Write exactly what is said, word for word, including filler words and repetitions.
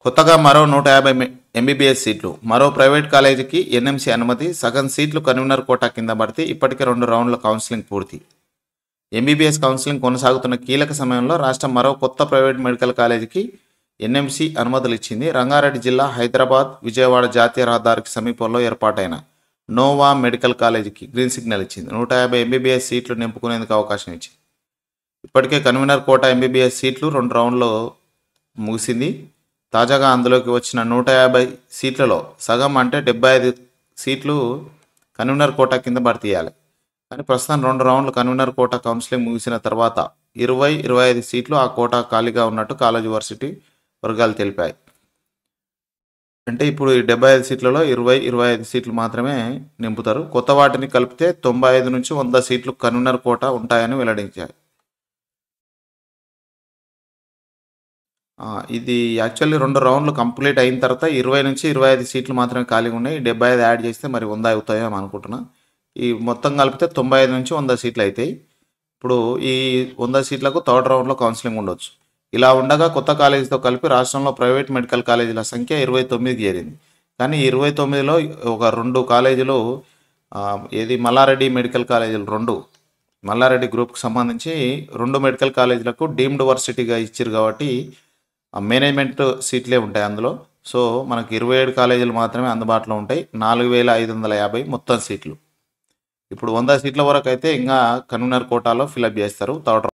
కొత్తగా మరో నూట యాభై ఎంబీబీఎస్ సీట్లు. మరో ప్రైవేట్ కాలేజీకి ఎన్ఎంసీ అనుమతి. సగం సీట్లు కన్వీనర్ కోటా కింద భర్తీ. ఇప్పటికే రెండు రౌండ్ల కౌన్సిలింగ్ పూర్తి. ఎంబీబీఎస్ కౌన్సిలింగ్ కొనసాగుతున్న కీలక సమయంలో రాష్ట్రం మరో కొత్త ప్రైవేట్ మెడికల్ కాలేజీకి ఎన్ఎంసీ అనుమతులు ఇచ్చింది. రంగారెడ్డి జిల్లా హైదరాబాద్ విజయవాడ జాతీయ రహదారికి సమీపంలో ఏర్పాటైన నోవా మెడికల్ కాలేజీకి గ్రీన్ సిగ్నల్ ఇచ్చింది. నూట యాభై ఎంబీబీఎస్ సీట్లు నింపుకునేందుకు అవకాశం ఇచ్చింది. ఇప్పటికే కన్వీనర్ కోటా ఎంబీబీఎస్ సీట్లు రెండు రౌండ్లో ముగిసింది. తాజాగా అందులోకి వచ్చిన నూట యాభై సీట్లలో సగం అంటే డెబ్బై ఐదు సీట్లు కన్వీనర్ కోటా కింద భర్తీ చేయాలి. కానీ ప్రస్తుతం రెండు రౌండ్లు కన్వీనర్ కోటా కౌన్సిలింగ్ ముగిసిన తర్వాత ఇరవై ఇరవై ఐదు సీట్లు ఆ కోటా ఖాళీగా ఉన్నట్టు కాలేజ్ వర్సిటీ వర్గాలు తెలిపాయి. అంటే ఇప్పుడు ఈ డెబ్బై ఐదు సీట్లలో ఇరవై ఇరవై ఐదు సీట్లు మాత్రమే నింపుతారు. కొత్త వాటిని కలిపితే తొంభై ఐదు నుంచి వంద సీట్లు కన్వీనర్ కోటా ఉంటాయని వెల్లడించాయి. ఇది యాక్చువల్లీ రెండు రౌండ్లు కంప్లీట్ అయిన తర్వాత ఇరవై నుంచి ఇరవై ఐదు సీట్లు మాత్రమే ఖాళీగా ఉన్నాయి. డెబ్బై ఐదు యాడ్ చేస్తే మరి వంద అవుతాయో అనుకుంటున్నా. ఈ మొత్తం కలిపితే తొంభై ఐదు నుంచి వంద సీట్లు అవుతాయి. ఇప్పుడు ఈ వంద సీట్లకు థర్డ్ రౌండ్లో కౌన్సిలింగ్ ఉండొచ్చు. ఇలా ఉండగా కొత్త కాలేజీతో కలిపి రాష్ట్రంలో ప్రైవేట్ మెడికల్ కాలేజీల సంఖ్య ఇరవై తొమ్మిదికి చేరింది. కానీ ఇరవై తొమ్మిదిలో ఒక రెండు కాలేజీలు ఏది మల్లారెడ్డి మెడికల్ కాలేజీలు రెండు మల్లారెడ్డి గ్రూప్కి సంబంధించి రెండు మెడికల్ కాలేజీలకు డీమ్డ్ వర్సిటీగా ఇచ్చారు కాబట్టి మేనేజ్మెంట్ సీట్లే ఉంటాయి అందులో. సో మనకు ఇరవై ఏడు కాలేజీలు మాత్రమే అందుబాటులో ఉంటాయి. నాలుగు వేల ఐదు వందల యాభై మొత్తం సీట్లు. ఇప్పుడు వంద సీట్ల వరకు అయితే ఇంకా కన్వీనర్ కోటాలో ఫిలప్ చేస్తారు థర్డ్